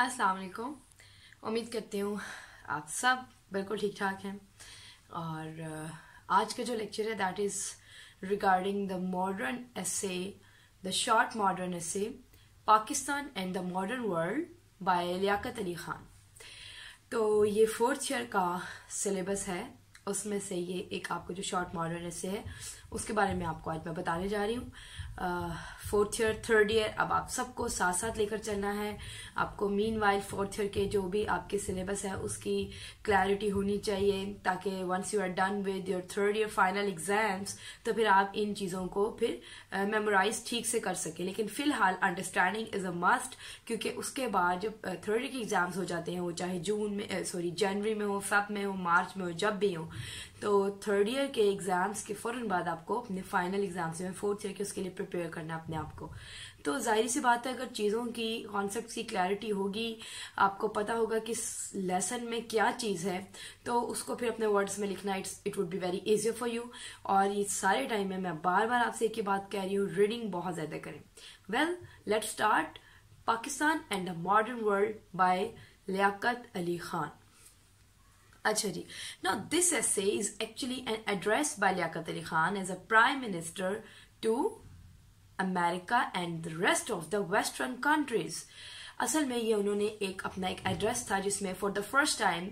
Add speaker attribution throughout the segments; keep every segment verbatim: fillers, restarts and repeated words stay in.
Speaker 1: अस्सलाम वालेकुम। उम्मीद करती हूँ आप सब बिल्कुल ठीक ठाक हैं। और अ, आज का जो लेक्चर है that is regarding the modern essay, the short modern essay Pakistan and the modern world by Liaquat Ali Khan. तो ये फोर्थ ईयर का सिलेबस है, उसमें से ये एक आपको जो शॉर्ट मॉडर्न एसे है उसके बारे में आपको आज मैं बताने जा रही हूँ। फोर्थ ईयर थर्ड ईयर अब आप सबको साथ साथ लेकर चलना है। आपको मीन वाइल फोर्थ ईयर के जो भी आपके सिलेबस है उसकी क्लैरिटी होनी चाहिए, ताकि once you are done with your third year final exams तो फिर आप इन चीज़ों को फिर मेमोराइज uh, ठीक से कर सके। लेकिन फिलहाल अंडरस्टैंडिंग इज अ मस्ट, क्योंकि उसके बाद जब थर्ड ईयर के एग्जाम्स हो जाते हैं, वो चाहे जून में सॉरी जनवरी में हो, फेब में हो, मार्च में हो, जब भी हो, तो थर्ड ईयर के एग्जाम्स के फौरन बाद आपको अपने फाइनल एग्जाम्स में फोर्थ ईयर के उसके लिए प्रिपेयर करना अपने आप को। तो जाहिर सी बात है, अगर चीज़ों की कॉन्सेप्ट की क्लैरिटी होगी, आपको पता होगा कि लेसन में क्या चीज़ है, तो उसको फिर अपने वर्ड्स में लिखना it's it would be very easier for you. और ये सारे टाइम में मैं बार बार आपसे एक ही बात कह रही हूँ, रीडिंग बहुत ज़्यादा करें। Well let's start Pakistan and the modern world by Liaquat Ali Khan. अच्छा जी, now this essay is actually an address by Liaquat Ali Khan as a prime minister to America and the rest of the western countries। असल में ये उन्होंने एक अपना एक address था जिसमें for the first time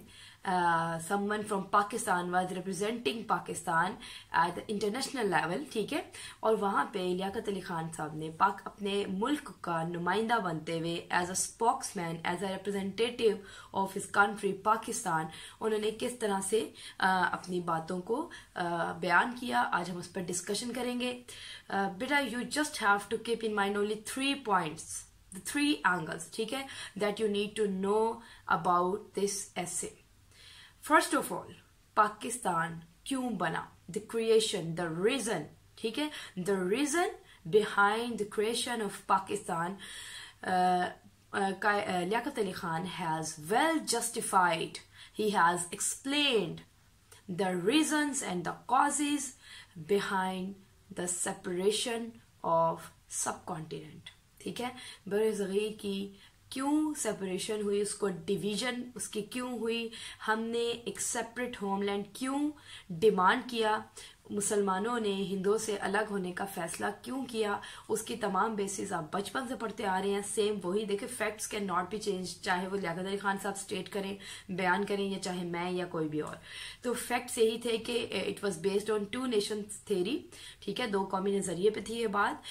Speaker 1: someone from Pakistan was representing Pakistan at the international level, ठीक है। और वहाँ पे लियाकत अली खान साहब ने पाक अपने मुल्क का नुमाइंदा बनते हुए as a spokesman, as a representative of his country Pakistan, उन्होंने किस तरह से uh, अपनी बातों को uh, बयान किया। आज हम उस पर डिस्कशन करेंगे। बेटा you just have to keep in mind only three points, the three angles, ठीक है, that you need to know about this essay। First of all, Pakistan क्यों बना, the creation, the reason, ठीक है, the reason behind the creation of Pakistan, uh, uh, Liaquat Ali Khan has well justified, he has explained the reasons and the causes behind the separation of subcontinent, ठीक है। बरज़गीर की क्यों separation हुई, उसको डिवीजन उसकी क्यों हुई, हमने एक सेपरेट होमलैंड क्यों डिमांड किया, मुसलमानों ने हिंदुओं से अलग होने का फैसला क्यों किया, उसकी तमाम बेसिस आप बचपन से पढ़ते आ रहे हैं। सेम वही देखे, facts can not be change, चाहे वो लियाकत अली खान साहब स्टेट करें, बयान करें, या चाहे मैं या कोई भी और। तो फैक्ट्स यही थे कि it was based on two nation theory, ठीक है, दो कौमी नजरिए पे थी ये बात।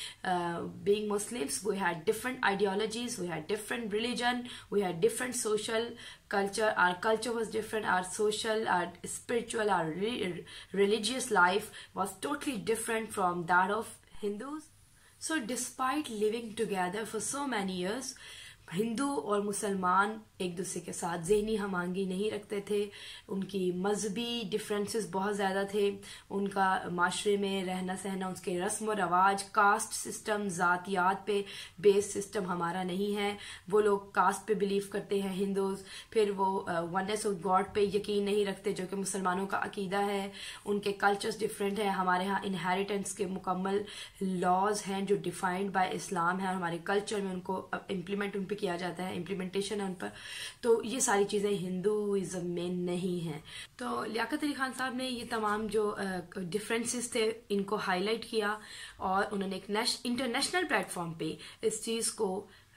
Speaker 1: Being Muslims we had different ideologies, we had different religion, we had different social culture, our culture was different, our social, our spiritual, our re religious life was totally different from that of Hindus। So despite living together for so many years, हिंदू और मुसलमान एक दूसरे के साथ ज़हनी हमआहंगी नहीं रखते थे, उनकी मजहबी डिफरेंसेस बहुत ज़्यादा थे, उनका माशरे में रहना सहना, उसके रस्म व रवाज, कास्ट सिस्टम, ज़ातियात पे बेस सिस्टम हमारा नहीं है। वो लोग कास्ट पे बिलीव करते हैं हिंदूज, फिर वो वननेस ऑफ गॉड पे यकीन नहीं रखते जो कि मुसलमानों का अकीदा है। उनके कल्चर्स डिफरेंट हैं, हमारे यहाँ इनहेरिटेंस के मुकम्मल लॉज हैं जो डिफाइंड बाय इस्लाम है, और हमारे कल्चर में उनको इम्प्लीमेंट उन पर किया जाता है, इम्प्लीमेंटेशन है उन पर। तो ये सारी चीजें हिंदुइज्म में नहीं है। तो लियाकत अली खान साहब ने ये तमाम जो डिफरेंसेस थे इनको हाईलाइट किया, और उन्होंने एक इंटरनेशनल प्लेटफॉर्म पे इस चीज को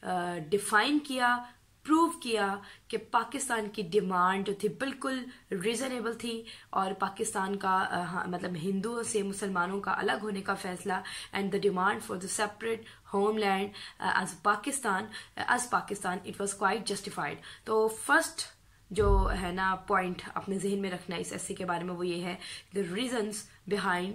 Speaker 1: डिफाइन किया, प्रूव किया कि पाकिस्तान की डिमांड जो थी बिल्कुल रीजनेबल थी, और पाकिस्तान का uh, मतलब हिंदुओं से मुसलमानों का अलग होने का फैसला, and the demand for the separate homeland as Pakistan as Pakistan it was quite justified. तो फर्स्ट जो है ना पॉइंट अपने जहन में रखना इस ऐसे के बारे में, वो ये है the reasons behind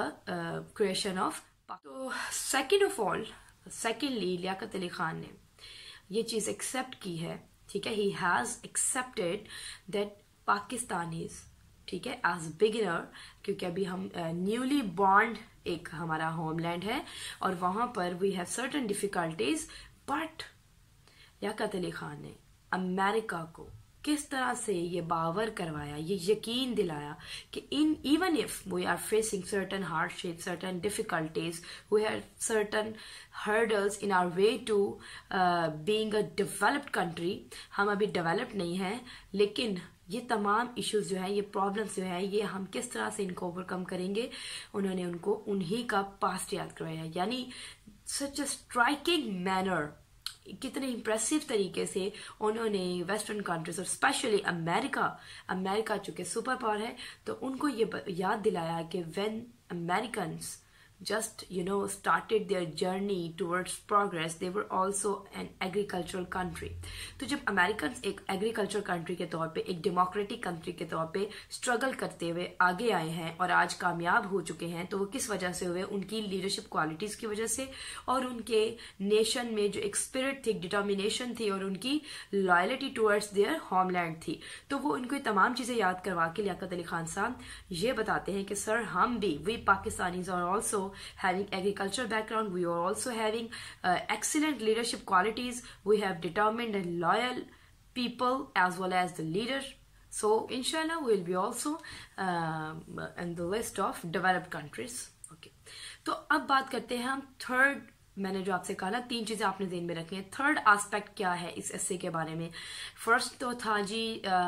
Speaker 1: the creation of. तो second of all, secondly Liaquat Ali Khan ने ये चीज एक्सेप्ट की है, ठीक है, he has accepted that Pakistan is, ठीक है, एज बिगिनर, क्योंकि अभी हम न्यूली uh, बॉर्न एक हमारा होमलैंड है और वहां पर we have certain difficulties, but Liaquat Ali Khan ने अमेरिका को किस तरह से ये बावर करवाया, ये यकीन दिलाया कि in even if we are facing certain hardship, certain difficulties, we have certain hurdles in our way to being a developed country, हम अभी डेवलप्ड नहीं हैं, लेकिन ये तमाम इश्यूज जो है, ये प्रॉब्लम्स जो है, ये हम किस तरह से इनको ओवरकम करेंगे, उन्होंने उनको उन्हीं का पास्ट याद करवाया। यानी सच अ स्ट्राइकिंग मैनर, कितने इंप्रेसिव तरीके से उन्होंने वेस्टर्न कंट्रीज और स्पेशली अमेरिका अमेरिका चूंकि सुपर पावर है, तो उनको ये याद दिलाया कि when Americans just you know started their journey towards progress, they were also an agricultural country। तो जब अमेरिकन एक एग्रीकल्चर कंट्री के तौर पे, एक डेमोक्रेटिक कंट्री के तौर पे स्ट्रगल करते हुए आगे आए हैं और आज कामयाब हो चुके हैं, तो वो किस वजह से हुए? उनकी लीडरशिप क्वालिटीज की वजह से, और उनके नेशन में जो एक स्पिरिट थी, डिटर्मिनेशन थी, और उनकी लॉयल्टी टुवर्ड्स देयर होमलैंड थी। तो वो इनको ये तमाम चीजें याद करवा के लियाकत अली खान साहब ये बताते हैं कि सर हम भी, we Pakistanis are also having agricultural background, we are also having uh, excellent leadership qualities, we have determined and loyal people as well as the leader, so inshallah we will be also um, in the list of developed countries। okay, तो अब बात करते हैं हम third, मैंने जो आपसे कहा ना तीन चीजें आपने ध्यान में रखी हैं, थर्ड एस्पेक्ट क्या है इस एस्से के बारे में। फर्स्ट तो था जी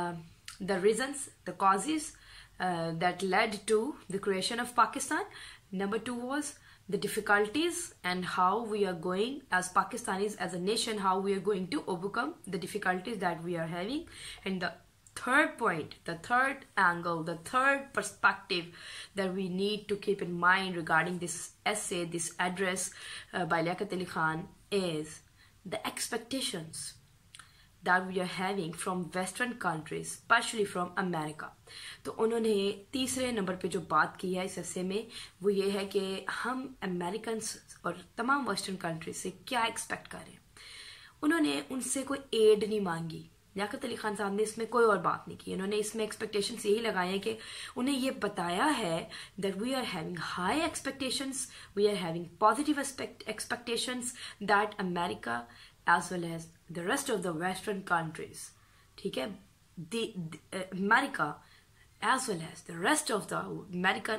Speaker 1: the reasons, the causes that led to the creation of Pakistan. Number two was the difficulties and how we are going as Pakistanis, as a nation, how we are going to overcome the difficulties that we are having. And the third point, the third angle, the third perspective that we need to keep in mind regarding this essay, this address uh, by Liaquat Ali Khan is the expectations that we are having from western countries, especially from America। तो उन्होंने तीसरे number पे जो बात की है इस ऐसे में, वो ये है कि हम अमेरिकन्स और तमाम वेस्टर्न कंट्रीज से क्या एक्सपेक्ट करें। उन्होंने उनसे कोई एड नहीं मांगी, लियाकत अली खान साहब ने इसमें कोई और बात नहीं की। उन्होंने इसमें एक्सपेक्टेशंस यही लगाए हैं कि उन्हें ये बताया है that we are having high expectations, we are having positive expectations that America as well as the rest of the western countries, ठीक है, the, the uh, America as well as the rest of the American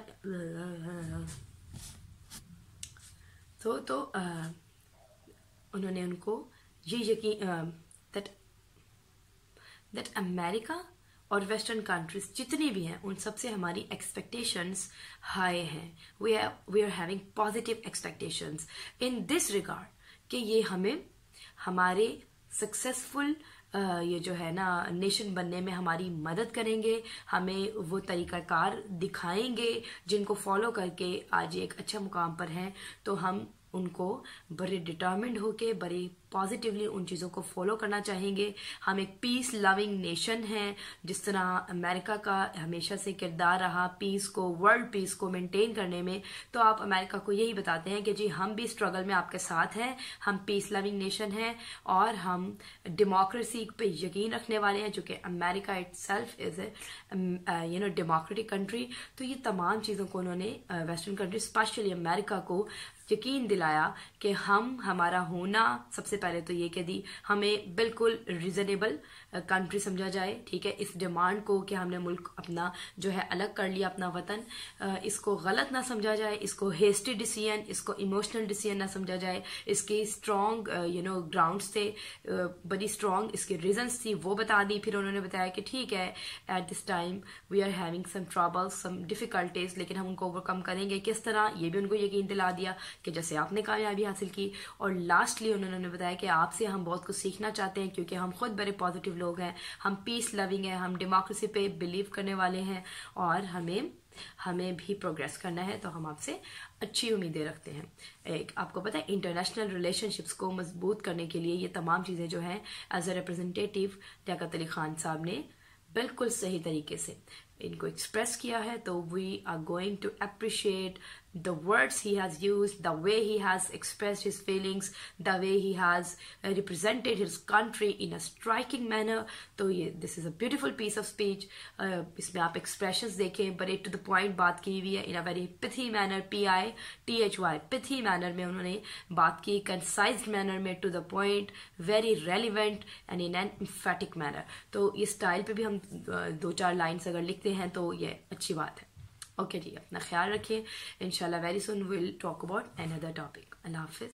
Speaker 1: uh, तो तो uh, उन्होंने उनको ये यकीन uh, that that America और western countries जितनी भी हैं उन सबसे हमारी एक्सपेक्टेशंस हाई हैं, we are we are having positive expectations in this regard कि ये हमें हमारे सक्सेसफुल ये जो है ना नेशन बनने में हमारी मदद करेंगे, हमें वो तरीकाकार दिखाएंगे जिनको फॉलो करके आज एक अच्छा मुकाम पर हैं। तो हम उनको बड़े डिटर्मिन्ड होके, बड़े पॉजिटिवली उन चीज़ों को फॉलो करना चाहेंगे। हम एक पीस लविंग नेशन हैं, जिस तरह अमेरिका का हमेशा से किरदार रहा पीस को, वर्ल्ड पीस को मेंटेन करने में। तो आप अमेरिका को यही बताते हैं कि जी हम भी स्ट्रगल में आपके साथ हैं, हम पीस लविंग नेशन हैं और हम डेमोक्रेसी पे यकीन रखने वाले हैं, जो कि America itself is a you know democratic country. तो ये तमाम चीज़ों को उन्होंने वेस्टर्न कंट्री स्पेशली अमेरिका को यकीन दिलाया कि हम, हमारा होना, सबसे पहले तो ये कह दी हमें बिल्कुल रीजनेबल कंट्री समझा जाए, ठीक है। इस डिमांड को कि हमने मुल्क अपना जो है अलग कर लिया, अपना वतन, इसको गलत ना समझा जाए, इसको हेस्टी डिसीजन, इसको इमोशनल डिसीजन ना समझा जाए। इसकी स्ट्रॉन्ग यू नो ग्राउंड्स थे, बड़ी स्ट्रॉन्ग इसके रीजंस थी, वो बता दी। फिर उन्होंने बताया कि ठीक है at this time we are having some troubles, some difficulties, लेकिन हम उनको ओवरकम करेंगे। किस तरह, ये भी उनको यकीन दिला दिया कि जैसे आपने कामयाबी हासिल की। और लास्टली उन्होंने बताया कि आपसे हम बहुत कुछ सीखना चाहते हैं, क्योंकि हम खुद बड़े पॉजिटिव लोग हैं, हम पीस लविंग हैं, हम डेमोक्रेसी पे बिलीव करने वाले हैं और हमें हमें भी प्रोग्रेस करना है। तो हम आपसे अच्छी उम्मीदें रखते हैं। एक आपको पता है इंटरनेशनल रिलेशनशिप्स को मजबूत करने के लिए ये तमाम चीज़ें जो हैं as a representative Liaquat Ali Khan साहब ने बिल्कुल सही तरीके से इनको एक्सप्रेस किया है। तो we are going to appreciate the words he has used, the way he has expressed his feelings, the way he has uh, represented his country in a striking manner. तो ये this is a beautiful piece of speech. uh, इसमें आप expressions देखें, बड़े to the point बात की हुई है in a very pithy manner, P I T H Y, pithy manner में उन्होंने बात की, concise manner में, to the point, very relevant and in an emphatic manner. तो ये स्टाइल पे भी हम दो चार लाइन्स अगर लिखते हैं तो ये अच्छी बात है. ओके जी, अपना ख्याल रखिए. इंशाल्लाह very soon will talk about another topic. अल्लाह हाफिज.